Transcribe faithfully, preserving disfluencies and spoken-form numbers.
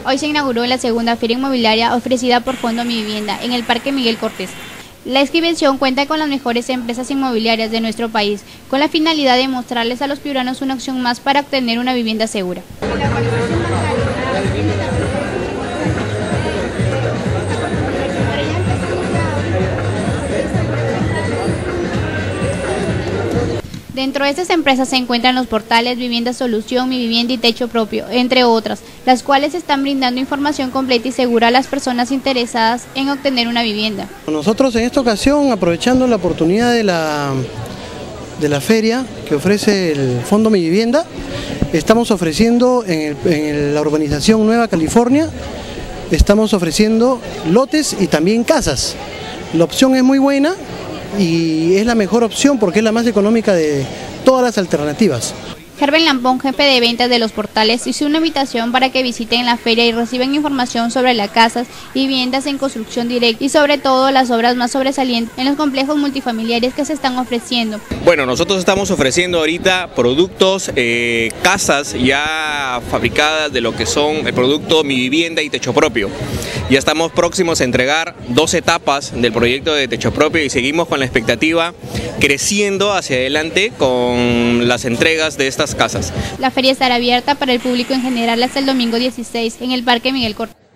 Hoy se inauguró la segunda feria inmobiliaria ofrecida por Fondo Mi Vivienda en el Parque Miguel Cortés. La exhibición cuenta con las mejores empresas inmobiliarias de nuestro país, con la finalidad de mostrarles a los piuranos una opción más para obtener una vivienda segura. Dentro de estas empresas se encuentran los portales Vivienda Solución, Mi Vivienda y Techo Propio, entre otras, las cuales están brindando información completa y segura a las personas interesadas en obtener una vivienda. Nosotros en esta ocasión, aprovechando la oportunidad de la, de la feria que ofrece el Fondo Mi Vivienda, estamos ofreciendo en, el, en la urbanización Nueva California, estamos ofreciendo lotes y también casas. La opción es muy buena y es la mejor opción porque es la más económica de todas las alternativas. Gerben Lampón, jefe de ventas de los portales, hizo una invitación para que visiten la feria y reciban información sobre las casas y viviendas en construcción directa y sobre todo las obras más sobresalientes en los complejos multifamiliares que se están ofreciendo. Bueno, nosotros estamos ofreciendo ahorita productos, eh, casas ya fabricadas de lo que son el producto Mi Vivienda y Techo Propio. Ya estamos próximos a entregar dos etapas del proyecto de Techo Propio y seguimos con la expectativa creciendo hacia adelante con las entregas de estas casas. La feria estará abierta para el público en general hasta el domingo dieciséis en el Parque Miguel Cortés.